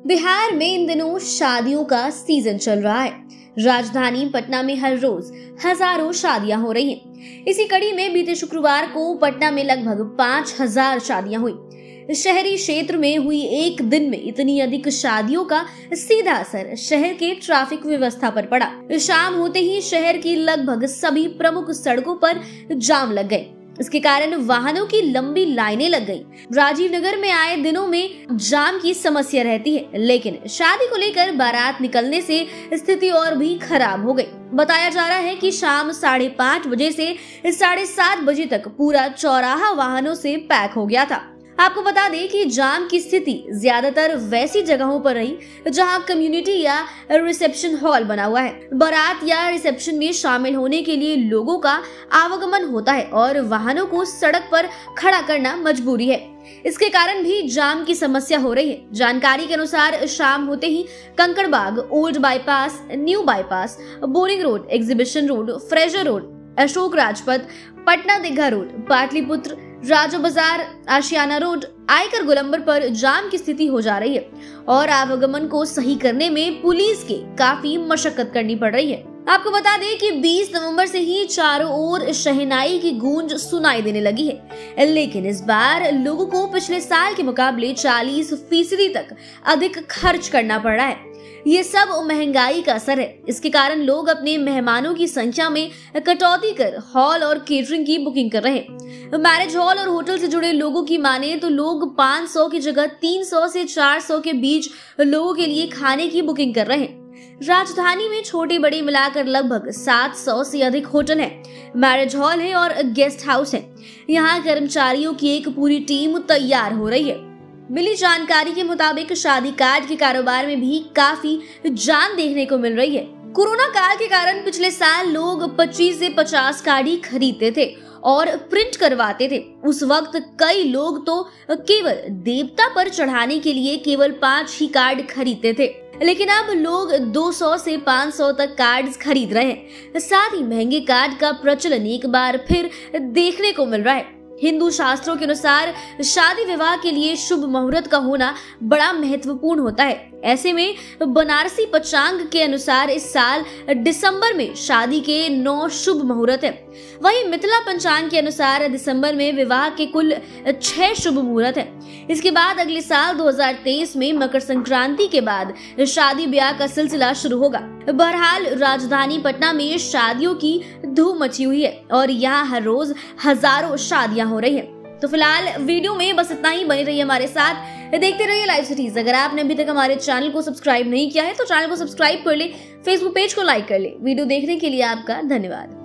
बिहार में इन दिनों शादियों का सीजन चल रहा है। राजधानी पटना में हर रोज हजारों शादियां हो रही हैं। इसी कड़ी में बीते शुक्रवार को पटना में लगभग 5000 शादियां हुई। शहरी क्षेत्र में हुई एक दिन में इतनी अधिक शादियों का सीधा असर शहर के ट्रैफिक व्यवस्था पर पड़ा। शाम होते ही शहर की लगभग सभी प्रमुख सड़कों पर जाम लग गए। इसके कारण वाहनों की लंबी लाइनें लग गई। राजीव नगर में आए दिनों में जाम की समस्या रहती है, लेकिन शादी को लेकर बारात निकलने से स्थिति और भी खराब हो गई। बताया जा रहा है कि शाम 5:30 बजे से 7:30 बजे तक पूरा चौराहा वाहनों से पैक हो गया था। आपको बता दें कि जाम की स्थिति ज्यादातर वैसी जगहों पर रही जहां कम्युनिटी या रिसेप्शन हॉल बना हुआ है। बारात या रिसेप्शन में शामिल होने के लिए लोगों का आवागमन होता है और वाहनों को सड़क पर खड़ा करना मजबूरी है। इसके कारण भी जाम की समस्या हो रही है। जानकारी के अनुसार शाम होते ही Kankarbagh, old bypass, new bypass, boring road, exhibition road, Fraser road, Ashok Rajpath, Patna Digha road, Pataliputra, Rajo Bazar, आशियाना रोड, आयकर गोलंबर पर जाम की स्थिति हो जा रही है और आवागमन को सही करने में पुलिस के काफी मशक्कत करनी पड़ रही है। आपको बता दें कि 20 नवंबर से ही चारों ओर शहनाई की गूंज सुनाई देने लगी है, लेकिन इस बार लोगों को पिछले साल के मुकाबले 40% तक अधिक खर्च करना पड़ रहा है। ये सब महंगाई का असर है। इसके कारण लोग अपने मेहमानों की संख्या में कटौती कर हॉल और केटरिंग की बुकिंग कर रहे हैं। मैरिज हॉल और होटल से जुड़े लोगों की माने तो लोग 500 की जगह 300 से 400 के बीच लोगों के लिए खाने की बुकिंग कर रहे हैं। राजधानी में छोटे बड़े मिलाकर लगभग 700 से अधिक होटल हैं, मैरिज हॉल है और गेस्ट हाउस है। यहाँ कर्मचारियों की एक पूरी टीम तैयार हो रही है। मिली जानकारी के मुताबिक शादी कार्ड के कारोबार में भी काफी जान देखने को मिल रही है। कोरोना काल के कारण पिछले साल लोग 25 से 50 कार्ड ही खरीदते थे और प्रिंट करवाते थे। उस वक्त कई लोग तो केवल देवता पर चढ़ाने के लिए केवल 5 ही कार्ड खरीदते थे, लेकिन अब लोग 200 से 500 तक कार्ड्स खरीद रहे हैं। साथ ही महंगे कार्ड का प्रचलन एक बार फिर देखने को मिल रहा है। हिंदू शास्त्रों के अनुसार शादी विवाह के लिए शुभ मुहूर्त का होना बड़ा महत्वपूर्ण होता है। ऐसे में बनारसी पंचांग के अनुसार इस साल दिसंबर में शादी के 9 शुभ मुहूर्त है। वहीं मिथिला पंचांग के अनुसार दिसंबर में विवाह के कुल 6 शुभ मुहूर्त है। इसके बाद अगले साल 2023 में मकर संक्रांति के बाद शादी ब्याह का सिलसिला शुरू होगा। बहरहाल राजधानी पटना में शादियों की धूम मची हुई है और यहाँ हर रोज हजारों शादियां हो रही हैं। तो फिलहाल वीडियो में बस इतना ही। बने रहिए हमारे साथ, देखते रहिए लाइव सिटीज। अगर आपने अभी तक हमारे चैनल को सब्सक्राइब नहीं किया है तो चैनल को सब्सक्राइब कर ले, फेसबुक पेज को लाइक कर ले। वीडियो देखने के लिए आपका धन्यवाद।